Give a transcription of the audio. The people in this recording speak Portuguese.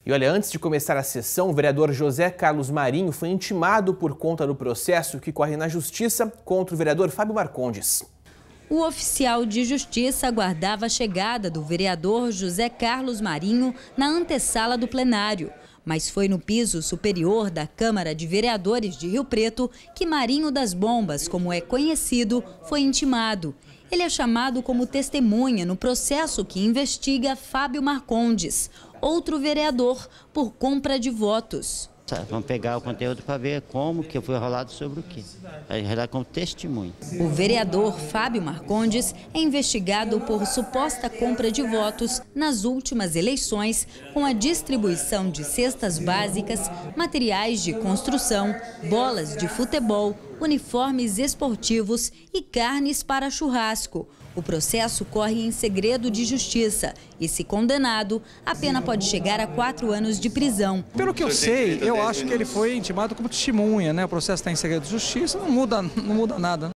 E olha, antes de começar a sessão, o vereador José Carlos Marinho foi intimado por conta do processo que corre na Justiça contra o vereador Fábio Marcondes. O oficial de justiça aguardava a chegada do vereador José Carlos Marinho na antessala do plenário. Mas foi no piso superior da Câmara de Vereadores de Rio Preto que Marinho das Bombas, como é conhecido, foi intimado. Ele é chamado como testemunha no processo que investiga Fábio Marcondes, outro vereador, por compra de votos. Vamos pegar o conteúdo para ver como que foi rolado sobre o quê. Vai rodar como testemunho. O vereador Fábio Marcondes é investigado por suposta compra de votos nas últimas eleições, com a distribuição de cestas básicas, materiais de construção, bolas de futebol, uniformes esportivos e carnes para churrasco. O processo corre em segredo de justiça e, se condenado, a pena pode chegar a 4 anos de prisão. Pelo que eu sei, eu acho que ele foi intimado como testemunha, né? O processo está em segredo de justiça, não muda nada.